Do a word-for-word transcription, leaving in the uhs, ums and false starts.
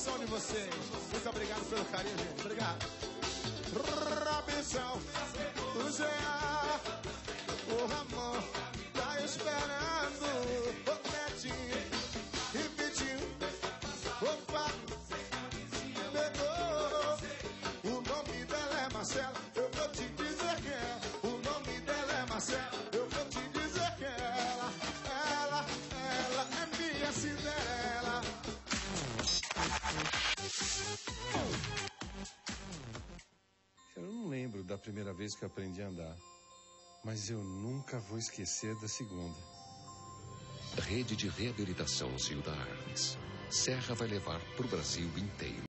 coração de vocês. Muito obrigado pelo carinho, gente. Obrigado. Robinson, o Jean, o Ramon, tá esperando. O Netinho e Vitinho, o Fábio, pegou. O nome dela é Marcela, eu vou te dizer quem é. O nome dela é Marcela, eu vou te dizer quem é. Ela, ela, ela é minha Cinderela. Eu não lembro da primeira vez que eu aprendi a andar, mas eu nunca vou esquecer da segunda. Rede de Reabilitação Gilda Arnes. Serra vai levar pro Brasil inteiro.